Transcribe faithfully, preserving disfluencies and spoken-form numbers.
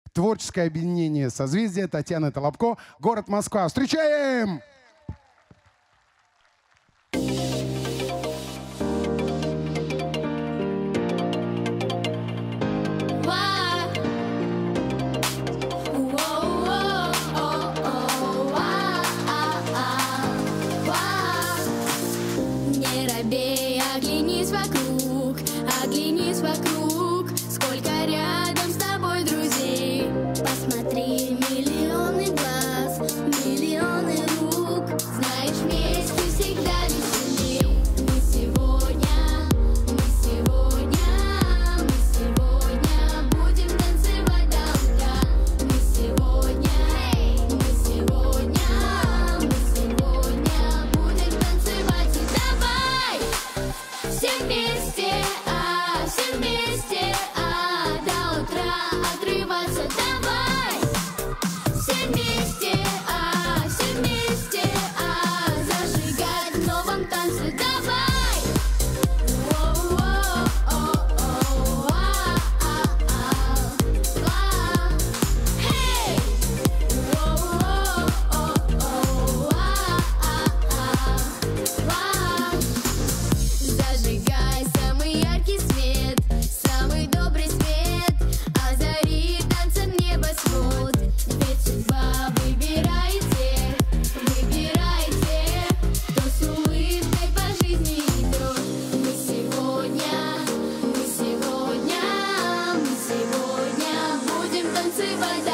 Творческое объединение «Созвездие», Татьяна Толопко, город Москва. Встречаем! Оглянись вокруг, оглянись вокруг, сколько рядом с тобой друзей. Посмотри, миллионы глаз, миллионы рук, знаешь, вместе всегда веселей. Мы сегодня, мы сегодня, мы сегодня будем танцевать до утра. Мы сегодня, мы сегодня, мы сегодня будем танцевать. И давай! Все вместе, а, все вместе, а, до утра отрываться давай. Все вместе, а, все вместе, а, зажигать в новом танце давай. О-о-о-о-о, а-а-а, хей! О-о-о-о-о, а-а-а. Зажигай самый яркий свет, самый добрый свет, озарит танцем небосвод. Ведь судьба выбирайте, выбирайте, кто с улыбкой по жизни идет. Мы сегодня, мы сегодня, мы сегодня будем танцевать.